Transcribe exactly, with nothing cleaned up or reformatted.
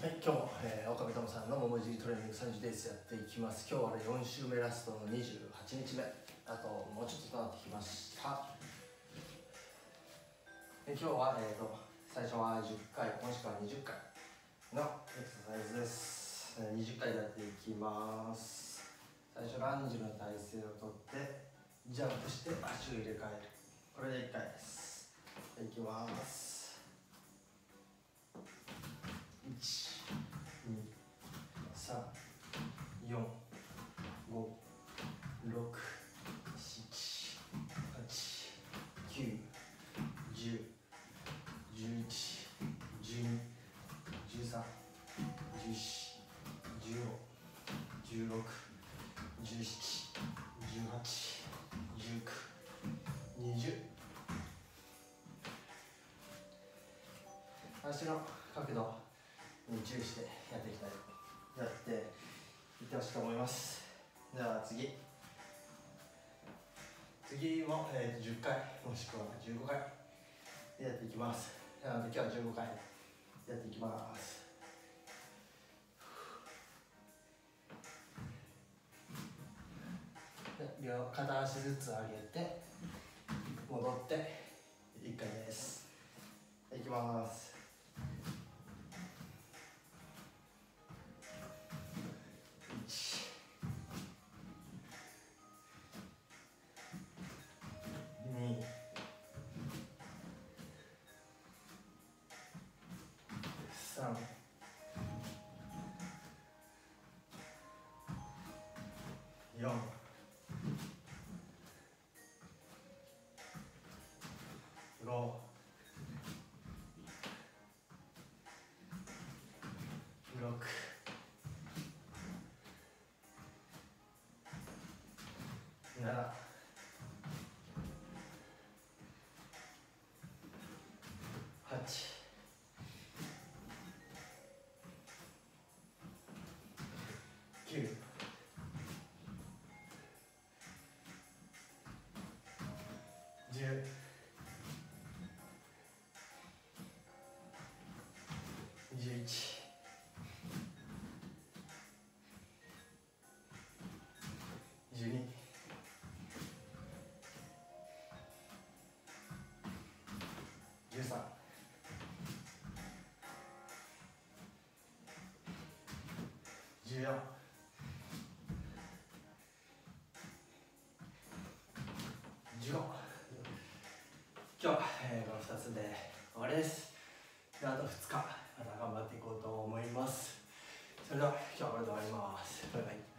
はい、今日も、えー、岡部友さんのももじりトレーニングさんじゅうデイズやっていきます。今日は、ね、よん週目ラストのにじゅうはちにちめ、あともうちょっととなってきました。で今日は、えーと、最初はじゅっかい、もしくはにじゅっかいのエクササイズです。にじゅっかいやっていきます。最初ランジの体勢をとってジャンプして足を入れ替える。これでいっかいです。いきます。いち、に、さん、よん、ご、ろく、なな、はち、きゅう、じゅう、じゅういち、じゅうに、じゅうさん、じゅうよん、じゅうご、じゅうろく、じゅうなな、じゅうはち、じゅうきゅう、にじゅう。足の角度に注意してやっていきたいやっていってほしいと思います。では次次も、えー、じゅっかいもしくはじゅうごかいやっていきます。なので今日はじゅうごかいやっていきます。両片足ずつ上げて戻っていっかいです。いきます。いち、に、さん、よん、ご、ろく、なな、はち、きゅう、じゅう、じゅういち、じゅうに、じゅうさん、じゅうよん、じゅうご。今日は、えー、このふたつで終わりです。であとふつかまた頑張っていこうと思います。それでは今日はこれで終わります。バイバイ。